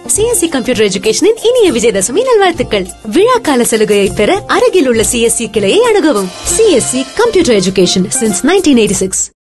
CSC Computer Education இனிய விஜயதசமி நல்வாழ்த்துக்கள். விழாக்கால சலுகையை பெற அருகில் உள்ள CSC கிளையை அணுகவும். CSC Computer Education since 1986.